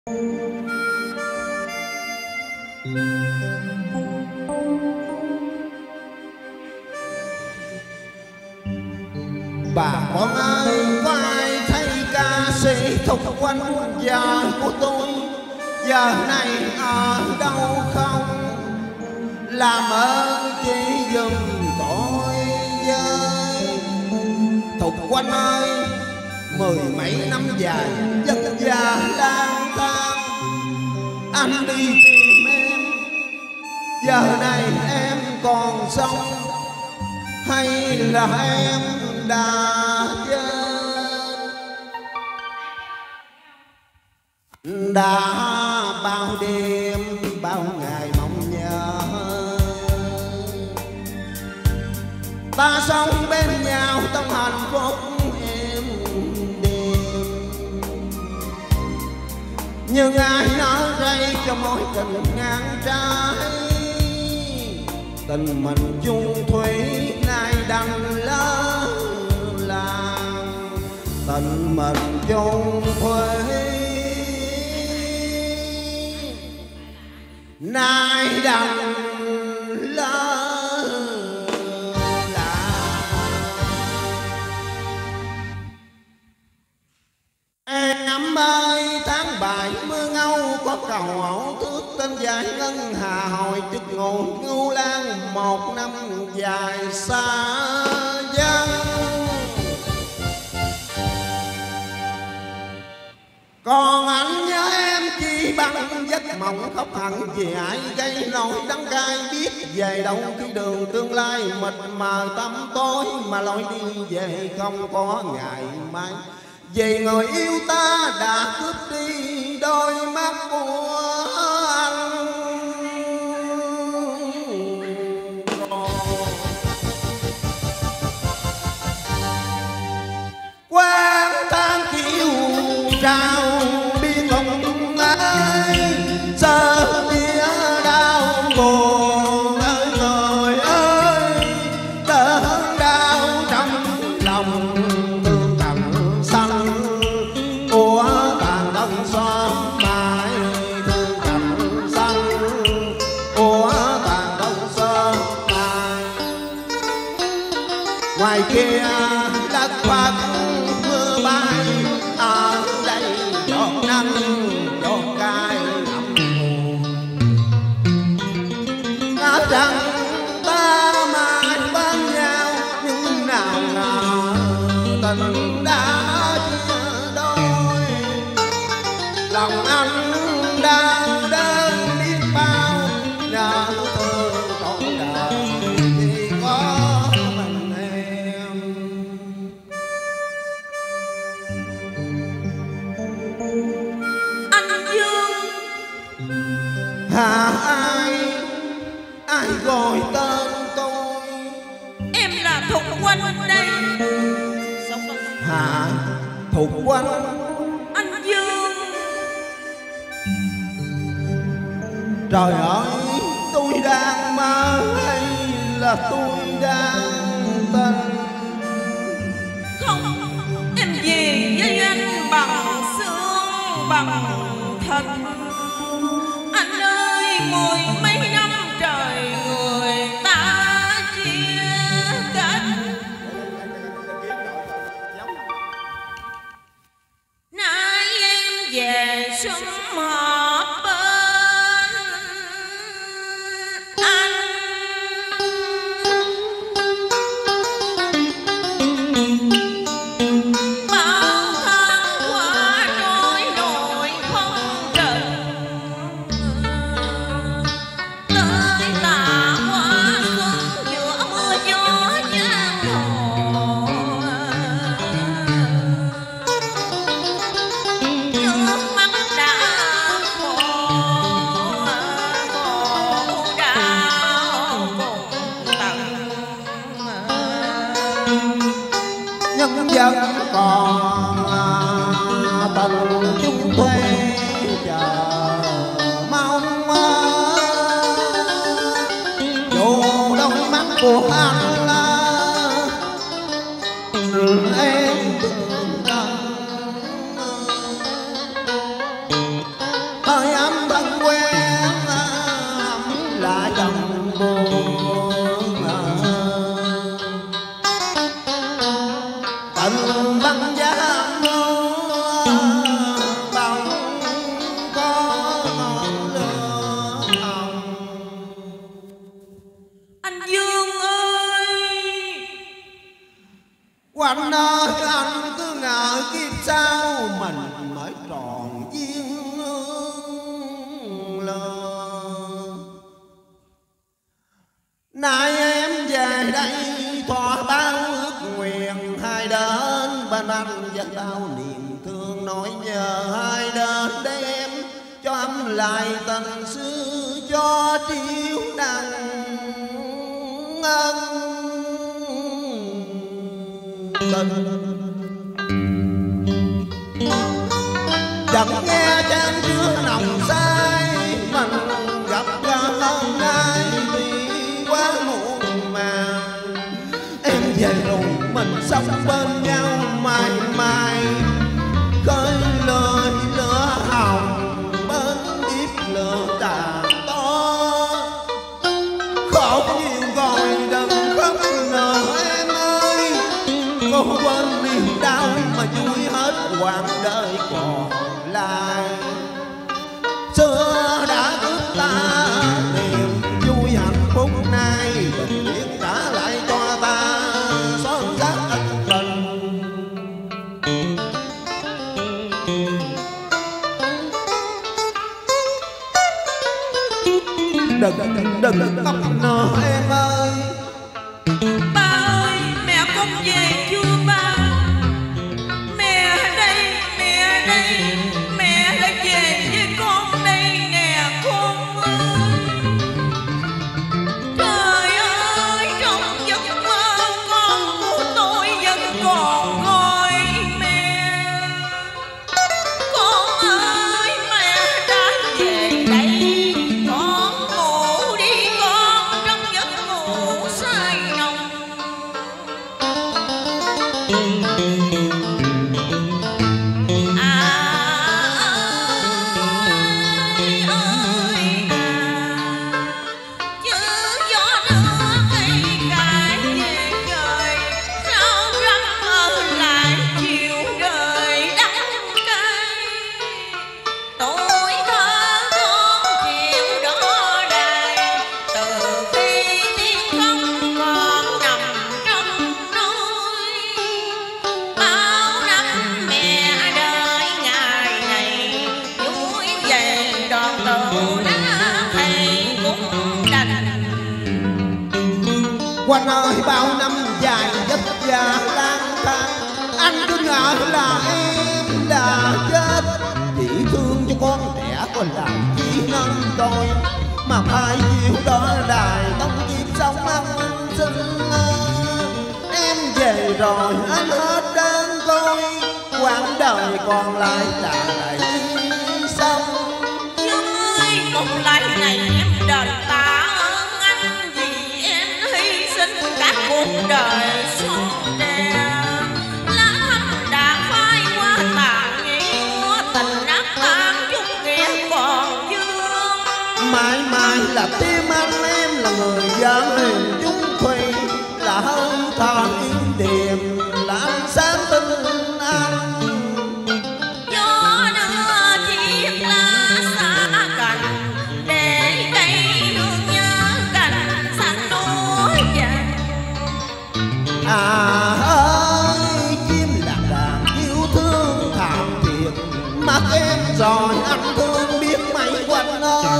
Bà con ơi, có ai thấy ca sĩ Thục Oanh vợ của tôi giờ này ở đâu không? Làm ơn chỉ giùm tôi với. Thục Oanh ơi, mười mấy năm dài vất vả lang thang, anh đi tìm em, giờ này em còn sống hay là em đã chết? Đã bao đêm bao ngày mong nhớ, ta sống bên nhau trong hạnh phúc êm đềm, nhưng ai nỡ rây cho mối tình ngang trái. Tình mình chung thủy nay đành lỡ làng, tình mình chung thủy nay đành lỡ làng. Em ơi, tháng 7 mưa ngâu có cầu ẩu thước tên dài ngân hà hồi chức ngủ ngưu lan một năm dài xa dân. Còn anh nhớ em chỉ bằng giấc mộng khóc hận vì ai gây nỗi đắng cay, biết về đâu khi đường tương lai mịt mờ tăm tối mà lối đi về không có ngày mai. Vì người yêu ta đã cướp đi đôi mắt của anh. Quán tháng kiêu trao biên không ai, giờ kia đau buồn ơi người ơi, đớn đau trong lòng thương thầm xanh của tàn đông xóm mãi, thương thầm xanh của tàn đông xóm mãi. Ngoài kia đất Phật mưa bay, ở đây giọt nắng giọt cay ngậm ngùi. Ngỡ rằng ta mãi bên nhau, nhưng nào ngờ tình đã chia đôi. Lòng anh đang đơn biết bao, nhớ thương trọn đời chỉ có mình em. Anh Dương Hả ai gọi tên tôi? em là Thục Oanh đây. Hả? Thục Oanh? Anh Dương, Trời ơi, tôi đang mơ hay là tôi đang tình? không, em về với anh bằng xương bằng thịt. Anh ơi, mười mấy năm trời người ta chia cách, nay em về sum họp bên anh. Bao tháng qua trôi nổi phong trần, tới tà hoa xuân giữa mưa gió giang hồ. Nước mắt đã khô lại tình xưa cho triêu đằng ân tình. Chẳng nghe chan chứa nồng say mình gặp ra hôm nay vì quá muộn màng. Em về rồi mình sống bên nhau mãi mãi, khơi lời lửa hồng bên điệp lửa tàn to. Khổ nhiều rồi đừng khóc nữa em ơi, cô quên niềm đau mà vui hết quãng đời còn lại. Xưa đã cướp ta niềm vui hạnh phúc, nay bình yên trả lại cho ta son sắc ân tình. Đừng khóc nữa em ơi. Ba ơi, mẹ con về chưa ba? Mẹ đây, mẹ đây, mẹ đã về với con đây nè con ơi. Trời ơi, trong giấc mơ con của tôi vẫn còn gọi mẹ. Con ơi, mẹ đã về đây, con ngủ đi con trong giấc ngủ say nồng. Chứ gió đưa cây cài về trời, sao răng ở lại chiều đời đắng cay. Tôi thơ con chiều đó đài, từ khi tiếng khóc con nằm trong nỗi. Bao năm mẹ đợi ngày này, vui về đoàn tụ đã thầy cũng đành. Quanh ơi, bao năm dài vất vả lang thang, anh cứ ngờ là em đã chết. Chỉ thương cho con đẻ có làm chi nên tôi, mà phải chịu đó đài tông kiếp sống ăn xin. Em về rồi anh hết đơn tôi, quãng đời còn lại là lại đi xong. Nhưng ơi, một lần này em đền tạ ơn anh, vì em hy sinh cả cuộc đời son trẻ. Lá thắm đã phai qua tàn nghĩa, tình ác tan chút nghĩa còn vương. Mãi mãi là tim anh, em là người dân hiền chung thủy, là hơi thở yên điềm, là ánh sáng tinh anh. Gió đưa chiếc lá xa cành, để cây hương nhớ cành xanh núi vàng. Ơi, chim lạc đàn yêu thương thảm thiệt, mắt em rồi anh thương biết mấy quanh ơi.